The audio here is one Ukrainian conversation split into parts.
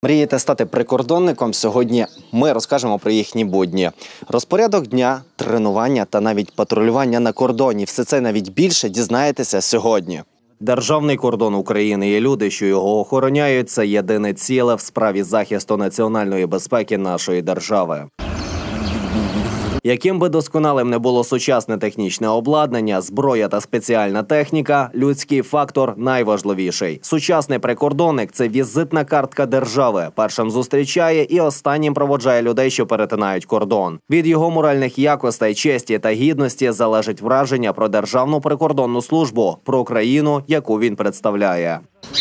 Мрієте стати прикордонником? Сьогодні ми розкажемо про їхні будні. Розпорядок дня, тренування та навіть патрулювання на кордоні. Все це навіть більше дізнаєтеся сьогодні. Державний кордон України і люди, що його охороняють, це єдине ціле в справі захисту національної безпеки нашої держави. Яким би досконалим не було сучасне технічне обладнання, зброя та спеціальна техніка, людський фактор найважливіший. Сучасний прикордонник – це візитна картка держави. Першим зустрічає і останнім проводжає людей, що перетинають кордон. Від його моральних якостей, честі та гідності залежить враження про Державну прикордонну службу, про країну, яку він представляє.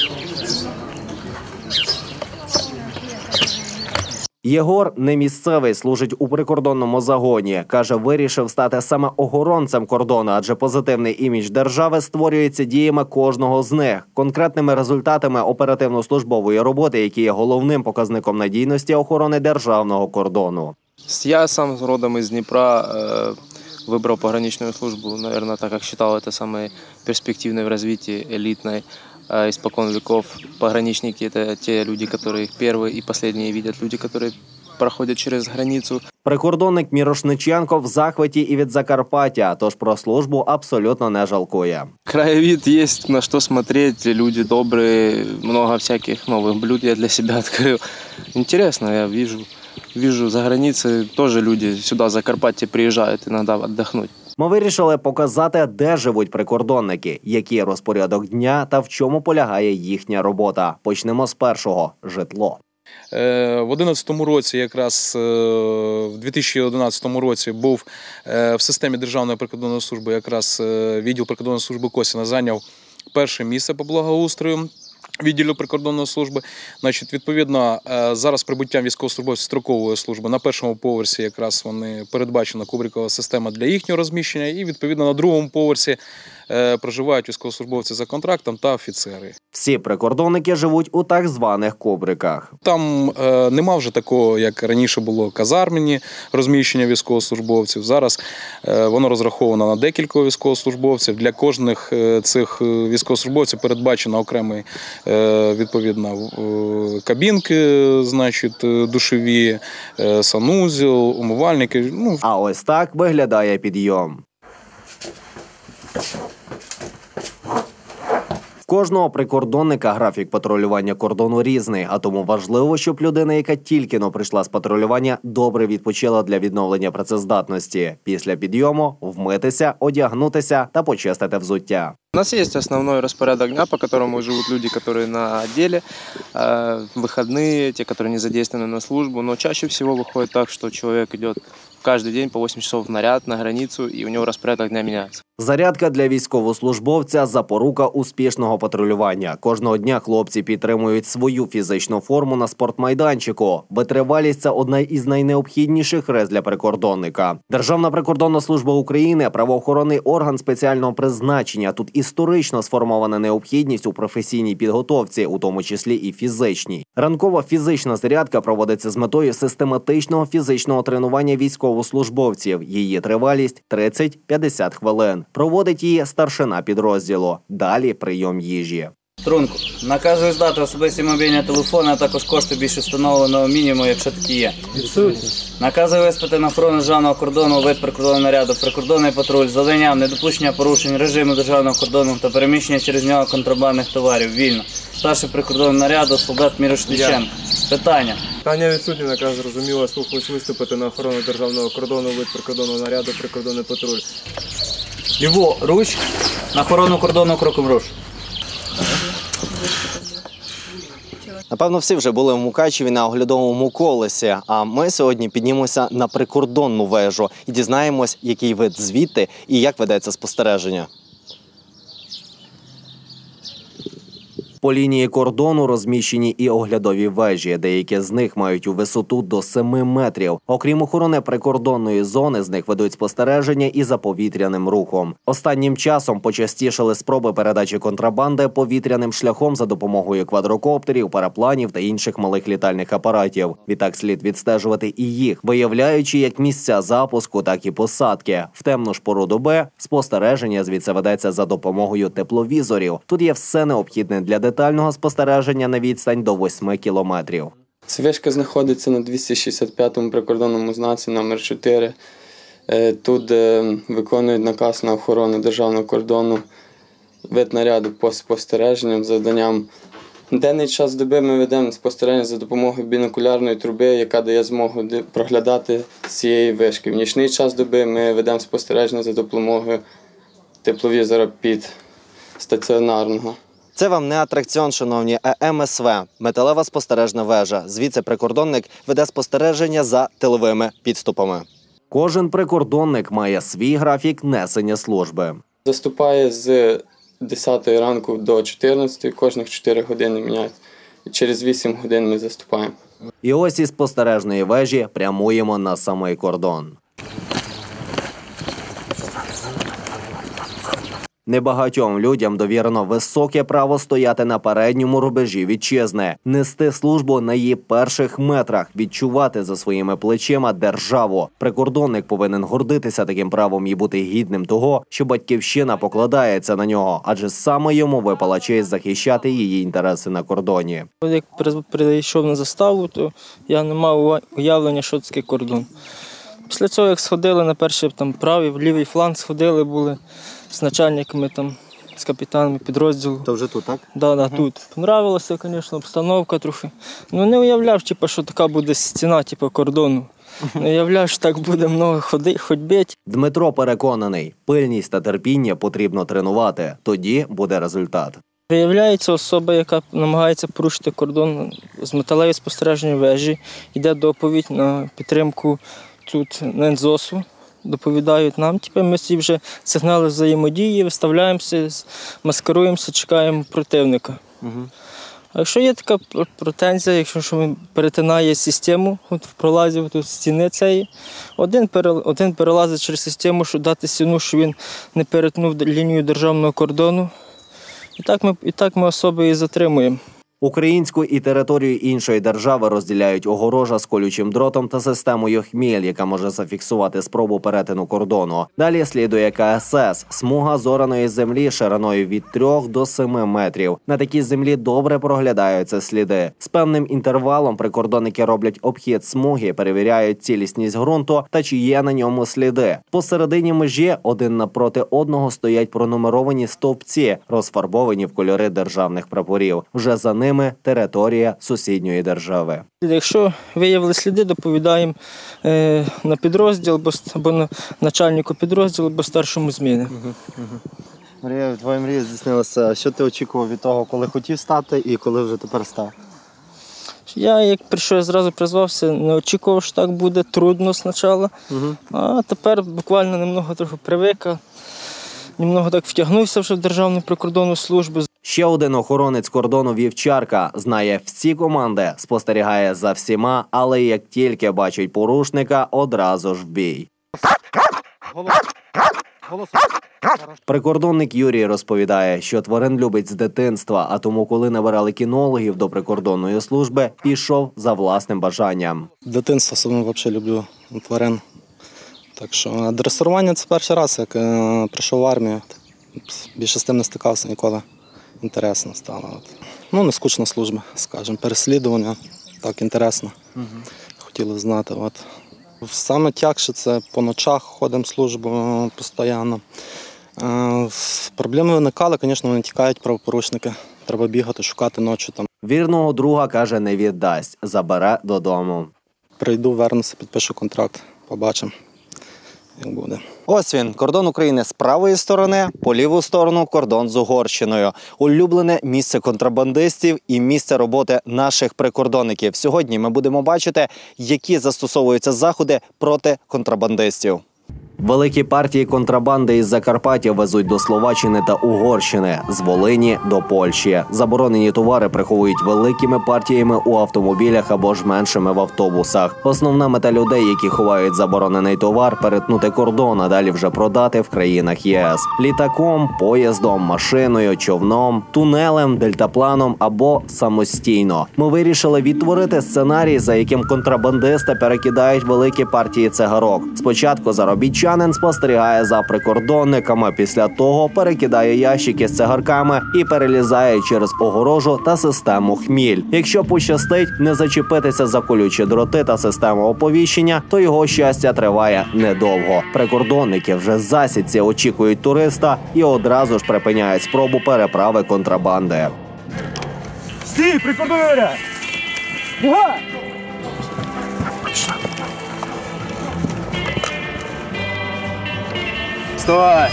Єгор не місцевий, служить у прикордонному загоні. Каже, вирішив стати саме охоронцем кордону, адже позитивний імідж держави створюється діями кожного з них, конкретними результатами оперативно-службової роботи, які є головним показником надійності охорони державного кордону. Я сам родом из Днепра, выбрал пограничную службу, наверное, так как считал это самой перспективной в развитии, элитной. Испокон веков пограничники – это те люди, которые первые и последние видят, люди, которые проходят через границу. Прикордонник Мірошниченко в захваті і від Закарпаття, тож про службу абсолютно не жалкує. Краевед есть, на что смотреть, люди добрые, много всяких новых блюд я для себя открыл. Интересно, я вижу за границей тоже люди сюда, в Закарпаття, приезжают иногда отдохнуть. Ми вирішили показати, де живуть прикордонники, який розпорядок дня та в чому полягає їхня робота. Почнемо з першого – житло. В 2011 році, якраз в 2011 році був в системі Державної прикордонної служби, якраз відділ прикордонної служби Косіна зайняв перше місце по благоустрою відділу прикордонної служби. Значить, відповідно, зараз прибуттям військовослужбовців строкової служби на першому поверсі якраз вони передбачена кубрикова система для їхнього розміщення, і відповідно на другому поверсі проживають військовослужбовці за контрактом та офіцери. Всі прикордонники живуть у так званих кубриках. Там нема вже такого, як раніше було, казармені розміщення військовослужбовців. Зараз воно розраховано на декілька військовослужбовців. Для кожних цих військовослужбовців передбачено окремі відповідно кабінки, значить, душові, санузел, умивальники. А ось так виглядає підйом. В кожного прикордонника графік патрулювання кордону різний, а тому важливо, щоб людина, яка тільки-но прийшла з патрулювання, добре відпочила для відновлення працездатності. Після підйому вмитися, одягнутися та почистити взуття. У нас есть основной распорядок дня, по которому живут люди, которые на отделе, выходные, те, которые не задействованы на службу. Но чаще всего выходит так, что человек идет каждый день по 8 часов в наряд на границу, и у него распорядок дня меняется. Зарядка для військовослужбовця – запорука успішного патрулювання. Кожного дня хлопці підтримують свою фізичну форму на спортмайданчику. Витривалість – це одна із найнеобхідніших рис для прикордонника. Державна прикордонна служба України – правоохоронний орган спеціального призначення. Тут історично сформована необхідність у професійній підготовці, у тому числі і фізичній. Ранкова фізична зарядка проводиться з метою систематичного фізичного тренування військовослужбовців. Її тривалість – 30-50 хвилин. Проводить її старшина підрозділу. Далі прийом їжі. Трунку. Наказую здати особисті мобільні телефони, а також кошти більше встановленого мінімуму, якщо такі є. Наказую виспати на охорону державного кордону, вид прикордонного наряду, прикордонний патруль, завдання, недопущення порушень режиму державного кордону та переміщення через нього контрабандних товарів. Вільно. Старший прикордонного наряду, солдат Мірошниченко. Питання. Питання відсутні, наказ зрозуміло, слухаюсь виступити на охорону державного кордону, вид прикордонного наряду, прикордонний патруль. Ліворуч, на охорону кордону кроком руш. Напевно, всі вже були в Мукачеві на оглядовому колесі, а ми сьогодні піднімемося на прикордонну вежу і дізнаємось, який вид звідти і як ведеться спостереження. По лінії кордону розміщені і оглядові вежі. Деякі з них мають у висоту до 7 метрів. Окрім охорони прикордонної зони, з них ведуть спостереження і за повітряним рухом. Останнім часом почастішали спроби передачі контрабанди повітряним шляхом за допомогою квадрокоптерів, парапланів та інших малих літальних апаратів. Відтак слід відстежувати і їх, виявляючи як місця запуску, так і посадки. В темну ж пору доби спостереження звідси ведеться за допомогою тепловізорів. Тут є все необхідне для детального спостереження на відстань до 8 кілометрів. Ця вишка знаходиться на 265-му прикордонному знаці номер 4. Тут виконують наказ на охорону державного кордону, вид наряду по спостереженням, завданням. В денний час доби ми ведемо спостереження за допомогою бінокулярної труби, яка дає змогу проглядати з цієї вишки. В нічний час доби ми ведемо спостереження за допомогою тепловізора під стаціонарного. Це вам не атракціон, шановні, а МСВ – металева спостережна вежа. Звідси прикордонник веде спостереження за тиловими підступами. Кожен прикордонник має свій графік несення служби. Заступає з 10 ранку до 14, кожних 4 години міняють. І через 8 годин ми заступаємо. І ось із спостережної вежі прямуємо на самий кордон. Небагатьом людям довірено високе право стояти на передньому рубежі вітчизни, нести службу на її перших метрах, відчувати за своїми плечима державу. Прикордонник повинен гордитися таким правом і бути гідним того, що батьківщина покладається на нього, адже саме йому випала честь захищати її інтереси на кордоні. Як прийшов на заставу, то я не мав уявлення, що це такий кордон. Після цього, як сходили на перший правий, лівий фланг сходили, були з начальниками, з капітанами підрозділу. То вже тут, так? Так, тут. Понравилася, звісно, обстановка трохи. Не уявляв, що така буде стіна, кордону. Не уявляв, що так буде много ходьби. Дмитро переконаний, пильність та терпіння потрібно тренувати, тоді буде результат. Виявляється, особа, яка намагається порушити кордон з металевої спостережної вежі, йде доповідь на підтримку тут НСЗОСу, доповідають нам. Ми всі вже сигнали взаємодії, виставляємося, маскируємося, чекаємо противника. А якщо є така претензія, якщо він перетинає систему, в пролазі стіни цієї, один перелазить через систему, щоб дати сигнал, що він не перетнув лінію державного кордону. І так ми особи і затримуємо. Українську і територію іншої держави розділяють огорожа з колючим дротом та системою «Хміль», яка може зафіксувати спробу перетину кордону. Далі слідує КСС – смуга зораної землі шириною від 3 до 7 метрів. На такій землі добре проглядаються сліди. З певним інтервалом прикордонники роблять обхід смуги, перевіряють цілісність ґрунту та чи є на ньому сліди. Посередині межі один напроти одного стоять пронумеровані стовпці, розфарбовані в кольори державних прапорів. Вже за ними територія сусідньої держави. Якщо виявили сліди, доповідаємо на підрозділ або на начальнику підрозділу, або старшому зміни. Марія, твоя мрія здійснилася. Що ти очікував від того, коли хотів стати і коли вже тепер став? Я, як прийшов, я зразу призвався, не очікував, що так буде трудно спочатку. А тепер буквально немного трохи привик, немного так втягнувся вже в Державну прикордонну службу. Ще один охоронець кордону Вівчарка знає всі команди, спостерігає за всіма, але як тільки бачить порушника, одразу ж в бій. Прикордонник Юрій розповідає, що тварин любить з дитинства, а тому, коли набирали кінологів до прикордонної служби, пішов за власним бажанням. Дитинство особливо взагалі люблю тварин. Так що дресирування – це перший раз, як прийшов в армію. Більше з тим не стикався ніколи. Інтересно стало. Не скучна служба, скажімо, переслідування, так інтересно. Хотіли знати. Саме тягше це по ночах ходимо службу постійно. Проблеми виникали, звісно, вони тікають правопорушники. Треба бігати, шукати ночі там. Вірного друга, каже, не віддасть, забере додому. Прийду, вернуся, підпишу контракт, побачимо, як буде. Ось він, кордон України з правої сторони, по ліву сторону кордон з Угорщиною. Улюблене місце контрабандистів і місце роботи наших прикордонників. Сьогодні ми будемо бачити, які застосовуються заходи проти контрабандистів. Великі партії контрабанди із Закарпаття везуть до Словаччини та Угорщини, з Волині до Польщі. Заборонені товари приховують великими партіями у автомобілях або ж меншими в автобусах. Основна мета людей, які ховають заборонений товар – перетнути кордон, а далі вже продати в країнах ЄС. Літаком, поїздом, машиною, човном, тунелем, дельтапланом або самостійно. Ми вирішили відтворити сценарій, за яким контрабандисти перекидають великі партії цигарок. Спочатку заробітчани Містянин спостерігає за прикордонниками. Після того перекидає ящики з цигарками і перелізає через огорожу та систему «Хміль». Якщо пощастить не зачепитися за колючі дроти та систему оповіщення, то його щастя триває недовго. Прикордонники вже в засідці очікують туриста і одразу ж припиняють спробу переправи контрабанди. Стій, прикордоння! Бігай! Стой!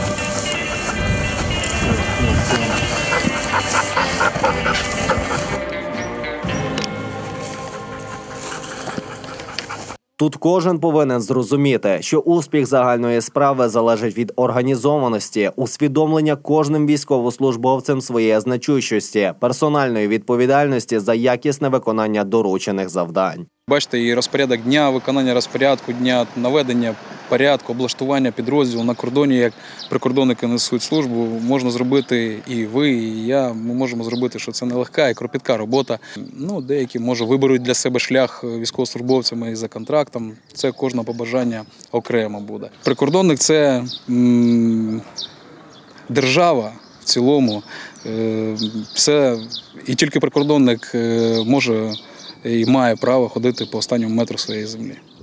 Тут кожен повинен зрозуміти, що успіх загальної справи залежить від організованості, усвідомлення кожним військовослужбовцем своєї значущості, персональної відповідальності за якісне виконання доручених завдань. Бачите, і розпорядок дня, виконання розпорядку дня, наведення порядку, облаштування підрозділу на кордоні, як прикордонники несуть службу, можна зробити і ви, і я. Ми можемо зробити, що це нелегка і кропітка робота. Деякі, може, виберуть для себе шлях військовослужбовцями і за контрактом. Це кожне побажання окремо буде. Прикордонник – це держава в цілому. Це і тільки прикордонник може і має право ходити по останньому метру своєї землі.